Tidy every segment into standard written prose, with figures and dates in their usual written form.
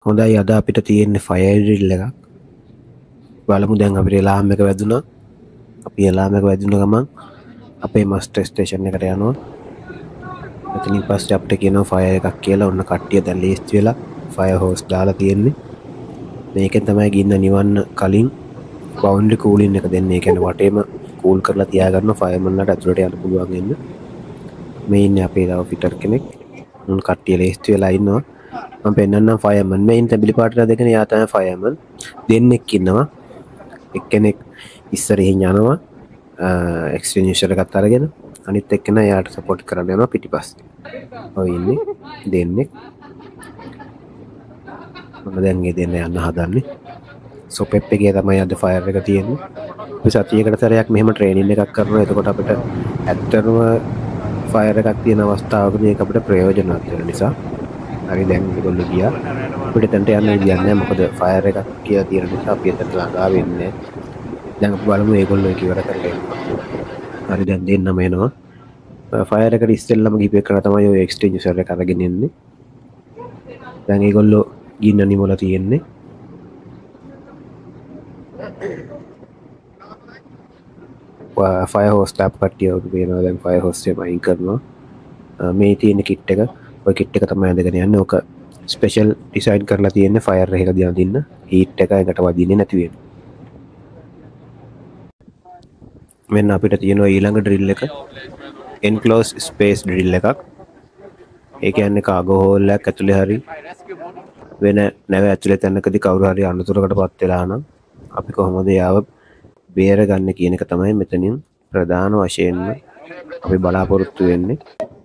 හොඳයි අද අපිට තියෙන්නේ ෆයර් ඩ්‍රිල් එකක්. බලමු දැන් අපිට එලාම් එක වැදුනා. අපි එලාම් එක වැදුන ගමන් අපේ මස්ටර් ස්ටේෂන් එකට යනවා. එතනින් පස්සේ අපිට කියනවා ෆයර් එකක් කියලා. ඔන්න කට්ටිය දැන් ලීස්ට් වෙලා ෆයර් හෝස් දාලා තියෙන්නේ. මේකෙන් තමයි ගින්න නිවන්න කලින් බවුන්ඩරි කූලින් එක දෙන්නේ. ඒ කියන්නේ වටේම කූල් කරලා තියාගන්න ෆයර්මන්ලාට ඇතුළට යන්න පුළුවන් වෙන්න. මේ ඉන්නේ අපේ තව ෆිටර් කෙනෙක්. උන් කට්ටිය ලීස්ට් වෙලා ඉන්නවා. මම පෙන්නන්නම් ෆයර්මන්. මේ ඉන්න තැඹිලි පාටලා දෙකනේ යා තමයි ෆයර්මන්. දෙන්නෙක් ඉන්නවා. එක්කෙනෙක් ඉස්සරහින් යනවා එක්ස්ටින්ගිෂර් එකත් අරගෙන, අනිත් එක්කෙනා යාට සපෝට් කරන්න යනවා පිටිපස්සේ. ඔය ඉන්නේ දෙන්නෙක්. මම දැන් මේ දෙන්න යන්න හදන්නේ. සොපෙප් එකේ තමයි අද ෆයර් එක තියෙන්නේ. අපි සතියකට සැරයක් මෙහෙම ට්‍රේනින් එකක් කරනවා. එතකොට අපිට ඇත්තටම ෆයර් එකක් තියෙන අවස්ථාවක මේක අපිට ප්‍රයෝජනවත් වෙන නිසා. හරි දැන් මේගොල්ලෝ ගියා. අපිට එතනට යන්න විදියක් නැහැ. මොකද ෆයර් එකක් කියලා තියෙන නිසා අපි එතනට ළඟා වෙන්නේ නැහැ. දැන් අපි බලමු මේගොල්ලෝ ඒක ඉවර කරලා එනවා. හරි දැන් දෙන්නම එනවා. ෆයර් එකට ඉස්සෙල්ලම ගිහපු එක තමයි ඔය එක්ස්ටින්ගිෂර් එක අරගෙන ඉන්නේ. දැන් ඒගොල්ලෝ ගින්න නිමලා තියෙන්නේ. ෆයර් හෝස් ටැප් කට්ටිය වෙනවා. දැන් ෆයර් හෝස් එක අයින් කරනවා. මේ තියෙන කිට් එක, ඔය කිට් එක තමයි අඳගෙන යන්නේ. ඕක ස්පෙෂල් ඩිසයින් කරලා තියෙන්නේ ෆයර් එක දිහා දින්න හීට් එක එකට වදින්නේ නැති වෙන්න. මෙන්න අපිට තියෙනවා ඊළඟ ඩ්‍රිල් එක. එන්ක්ලෝස් ස්පේස් ඩ්‍රිල් එකක්. ඒ කියන්නේ කාගෝ හෝල් එකක් ඇතුලේ හරි වෙන නැව ඇතුලේ තැනකදී කවුරු හරි අනතුරකටපත් වෙලා නම් අපි කොහොමද යාව බේරගන්න කියන එක තමයි මෙතනින් ප්‍රධාන වශයෙන්ම අපි බලාපොරොත්තු වෙන්නේ.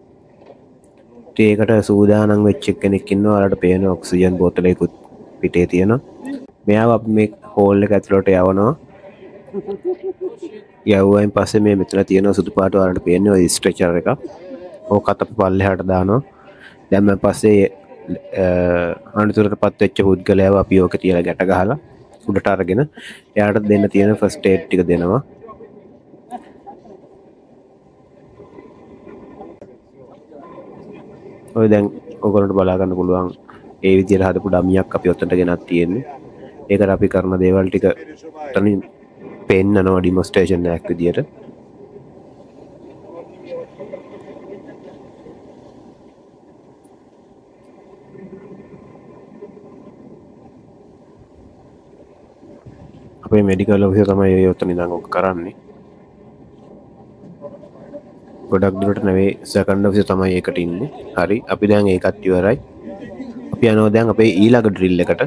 ඒකට සූදානම් වෙච්ච කෙනෙක් ඉන්නවා. ඔයාලට පේන ඔක්සිජන් බෝතලයකුත් පිටේ තියෙනවා. මෙයාව අපි මේ හෝල් එක ඇතුලට යවනවා. යවුවයින් පස්සේ මේ මෙතන තියෙන සුදු පාට වලට පේන්නේ ඔය ස්ට්‍රෙචර් එක. ඕකත් අපි පල්ලෙහාට දානවා. දැන් මම පස්සේ අනතුරටපත් වෙච්ච පුද්ගලයාව අපි ඕකේ තියලා ගැට ගහලා උඩට අරගෙන එයාට දෙන්න තියෙන ෆස්ට් ඒඩ් ටික දෙනවා. ඔය දැන් ඔයගොල්ලන්ට බලා ගන්න පුළුවන් ඒ විදිහට හදපු ඩමියක් අපි ඔතනට ගෙනත් තියෙන්නේ. ඒකට අපි කරන දේවල් ටික තනින් පෙන්නනවා ඩිමොන්ස්ට්‍රේෂන් එකක් විදියට. අපේ මෙඩිකල් ඔෆිසර් තමයි ඔය ඔතන ඉඳන් ඔක කරන්නේ. ගොඩක් දුරට නෙවෙයි සෙකන්ඩ් ඔෆිසර් තමයි ඒකට ඉන්නේ. හරි අපි දැන් ඒකත් ඉවරයි. අපි යනවා දැන් අපේ ඊළඟ ඩ්‍රිල් එකට.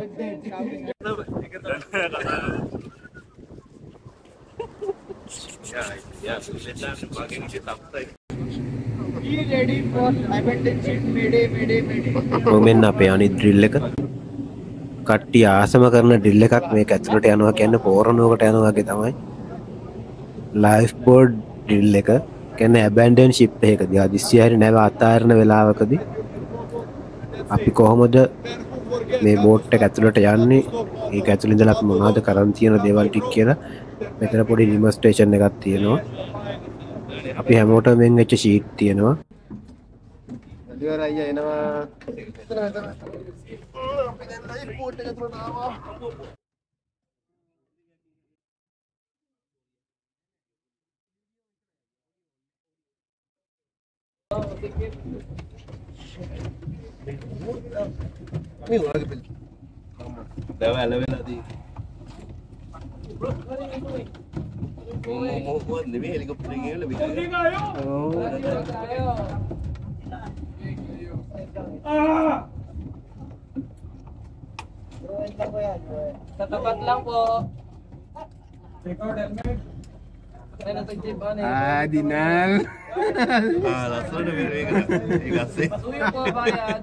මෙන්න අපේ අනිත් ඩ්‍රිල් එක. කට්ටිය ආසම කරන ඩ්‍රිල් එකක් මේක ඇතුළට යනවා කියන්නේ පෝරණුවකට යනවා වගේ තමයි. ලයිෆ්බෝට් ඩ්‍රිල් එක කියන්නේ ඇබැන්ඩන් ෂිප් එකකදී හදිස්සිය හරි නැව අතාරින වෙලාවකදී අපි කොහොමද මේ බෝට් එක ඇතුළට යන්නේ, ඒක ඇතුළේ ඉඳලා අපි මොනවද කරන් තියෙන දේවල් ටික කියලා මෙතන පොඩි ඩිමොන්ස්ට්‍රේෂන් එකක් තියෙනවා. අපි හැමෝටම මෙන් වෙච්ච ෂීට් තියෙනවා. අදිවර අයියා එනවා. මෙතන අපි දැන් ලයිෆ් බෝට් එක ඇතුළට ආවා. මේ වගේ පිළ. දැව ඇලවෙලාදී. මොකද නෙමෙයි හෙලිකොප්ටර් එකේ ගිහලා විතර. Tatapat lang po. Record helmet. Dinal. Langsung na biro kasi. Pasuyo po bayad.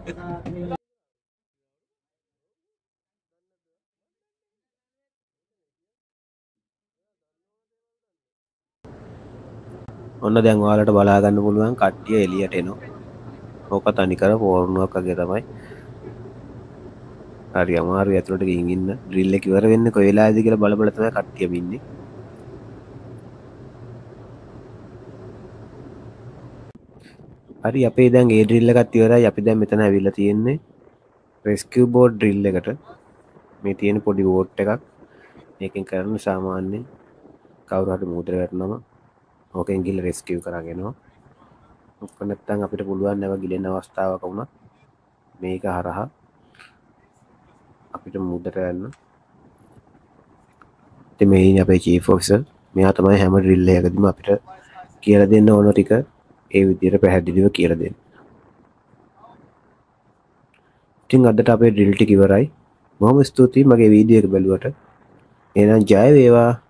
ඔන්න දැන් ඔයාලට බලා ගන්න පුළුවන් කට්ටිය එළියට එනවා. ඕක තනිකර පෝරණුවක් වගේ තමයි. හරි අමාරුයි ඇතුළට ගිහින් ඉන්න. ඩ්‍රිල් එක ඉවර වෙන්නේ කොයි වෙලාවේද කියලා බල බල තමයි කට්ටියම ඉන්නේ. හරි අපේ දැන් ඒ ඩ්‍රිල් එකත් ඉවරයි. අපි දැන් මෙතන ඇවිල්ලා තියෙන්නේ රෙස්කියු බෝඩ් ඩ්‍රිල් එකට මේ තියෙන පොඩි බෝට් එකක් මේකෙන් කරන්න සාමාන්‍යයෙන් කවුරු හරි මුහුදට වැටුනම ඕකෙන් ගිහලා රෙස්කියු කරගෙනවා. ඔක්ක නැත්තම් අපිට පුළුවන් නැව ගිලෙන අවස්ථාවක වුණා මේක හරහා අපිට මුහුදට යන්න. ඉතින් මේ ඉන්නේ අපේ චීෆ් ඔෆිසර්. මෙයා තමයි හැම ඩ්‍රිල් එකකදීම අපිට කියලා දෙන්න ඕන ටික ඒ විදිහට පැහැදිලිව කියලා දෙන්න. ඉතින් අදට අපේ ඩ්‍රිල් ටික ඉවරයි. බොහොම ස්තුතියි මගේ වීඩියෝ එක බැලුවට. එහෙනම් ජය වේවා.